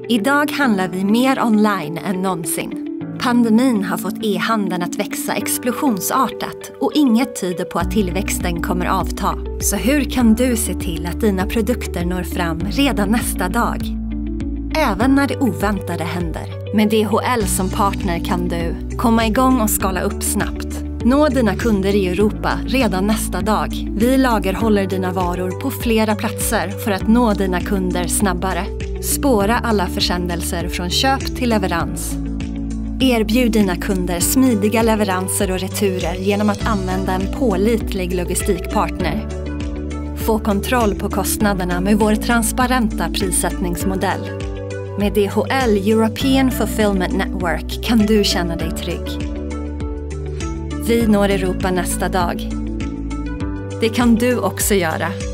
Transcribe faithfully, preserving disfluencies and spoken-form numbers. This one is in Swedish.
Idag handlar vi mer online än någonsin. Pandemin har fått e-handeln att växa explosionsartat och inget tyder på att tillväxten kommer avta. Så hur kan du se till att dina produkter når fram redan nästa dag? Även när det oväntade händer. Med D H L som partner kan du komma igång och skala upp snabbt. Nå dina kunder i Europa redan nästa dag. Vi lagerhåller dina varor på flera platser för att nå dina kunder snabbare. Spåra alla försändelser från köp till leverans. Erbjud dina kunder smidiga leveranser och returer genom att använda en pålitlig logistikpartner. Få kontroll på kostnaderna med vår transparenta prissättningsmodell. Med D H L European Fulfillment Network kan du känna dig trygg. Vi når Europa nästa dag. Det kan du också göra.